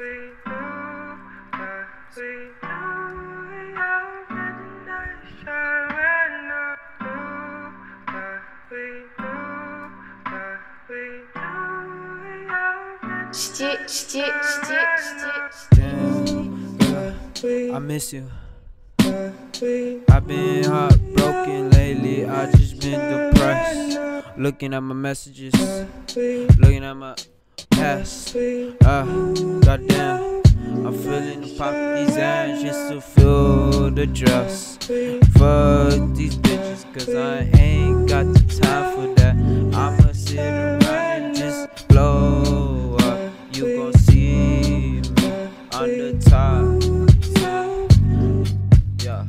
Damn, girl, I miss you. I've been heartbroken lately, I just been depressed. Looking at my messages, looking at my past. Goddamn, I'm feeling the pop of these hands just to feel the dress. Fuck these bitches, cause I ain't got the time for that. I'ma sit around and just blow up. You gon' see me on the top. Yeah.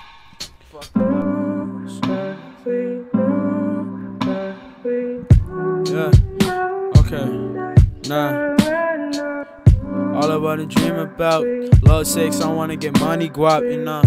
Yeah, okay, nah. All I wanna dream about, low sex, I wanna get money, guap, you know.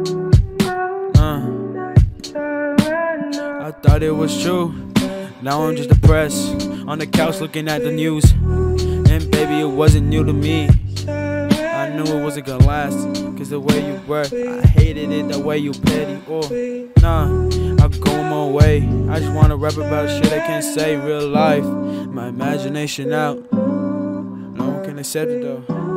I thought it was true, now I'm just depressed. On the couch looking at the news, and baby, it wasn't new to me. I knew it wasn't gonna last, cause the way you were, I hated it, the way you petty, nah, I go my way. I just wanna rap about shit I can't say in real life. My imagination out, no one can accept it though.